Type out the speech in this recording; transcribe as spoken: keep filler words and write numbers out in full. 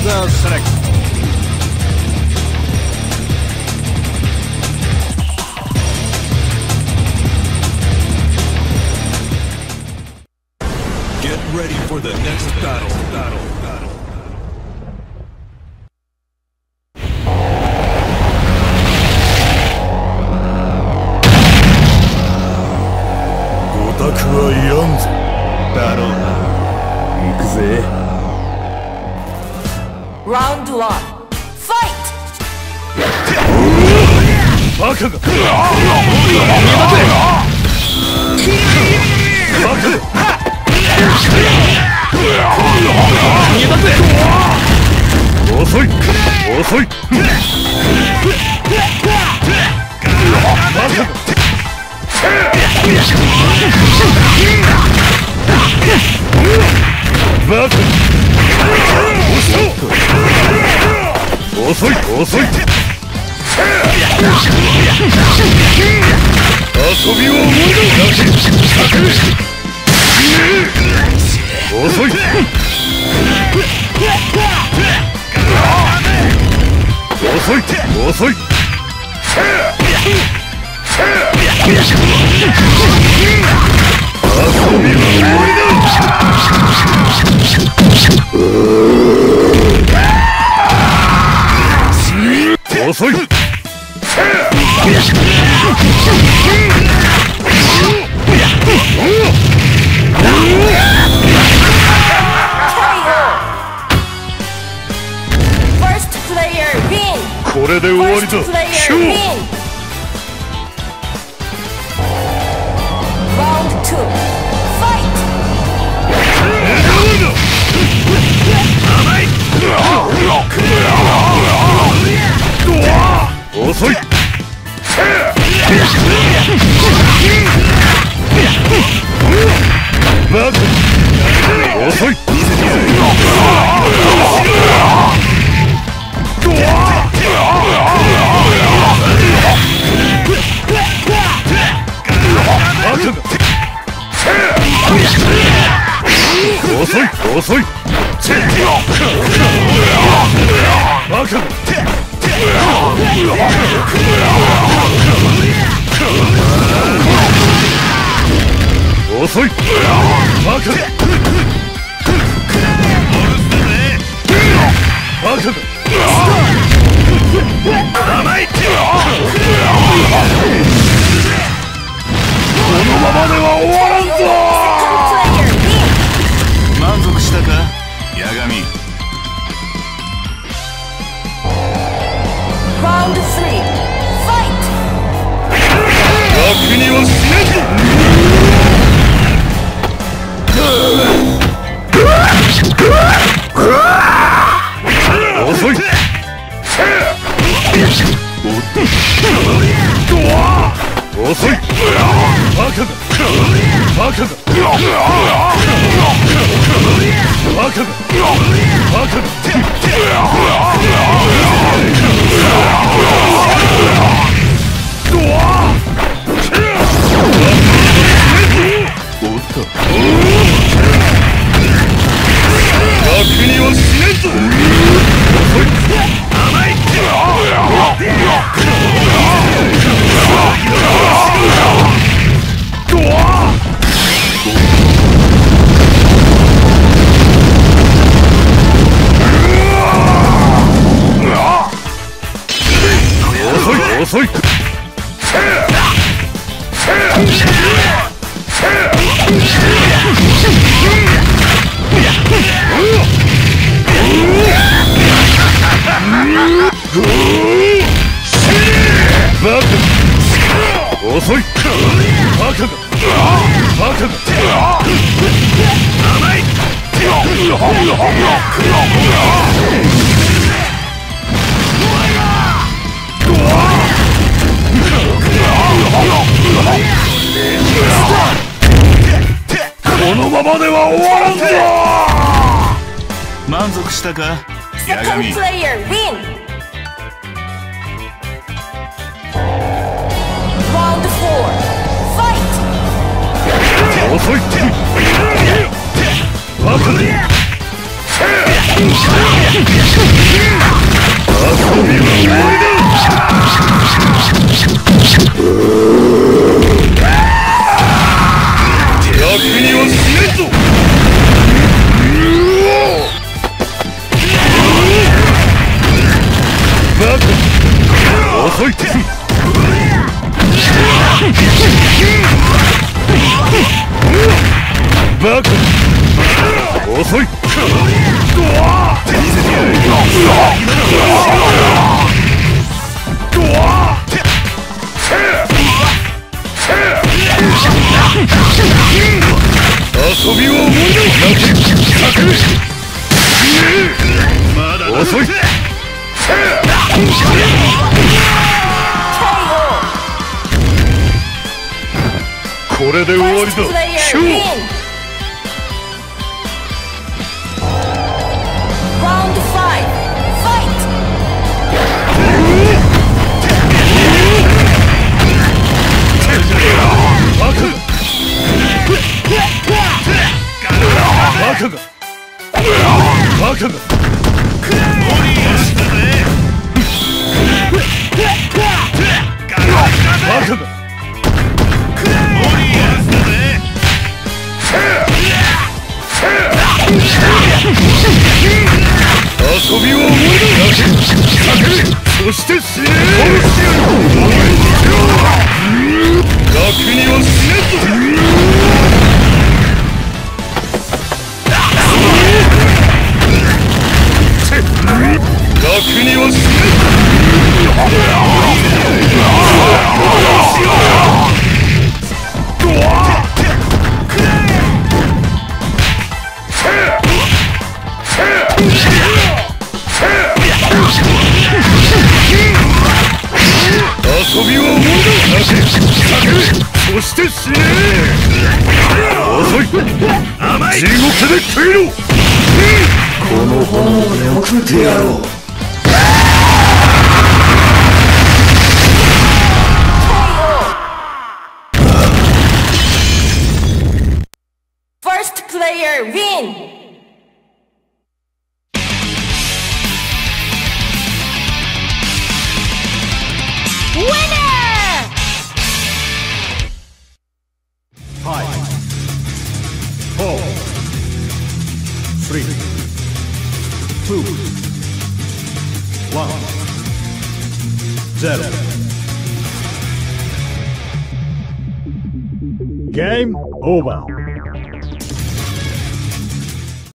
User select. Get ready for the next battle. Battle. Battle. ごたくはいらんぞ。だろうな。行くぜ。 Round one. Fight! バカが。バカが。遅い遅い。バカが。バカ遅い遅い。遊びを思い出す。遅い。遅い遅い。遅い。 First player win! これで終わりだ。 First player win! Round two. Fight! 遅い。バカ遅い。遅い遅い。バカ遅い。バカバカ甘い。このままでは終わらんぞ。 満足したか、ヤガミ。 Round three. Fight! 楽にはしないぞ。遅い。遅い。バカがバカがバカがバカが。楽にはしないぞ。遅い。甘い。遅い。バカ遅い。バカがバカが甘い。このままでは終わらんぞ。 満足したか、ヤガ Second ミ。 player win! Round four. Fight! 遅い。バカだ。 遅いってバカ遅い遊びは思い出遅いこれで終わりだ。ショー。 Round five. Fight. バカが。バカが。バカが。バカが。遊びを思い出せ。そして死ね。楽には死ねぞ。楽には死ねぞ。遊びは思い出せ。そして死ね。遅い。地獄で食えろ。この炎で送ってやろう。 First player win. Winner! Five, four, three, two, one, zero. Game over.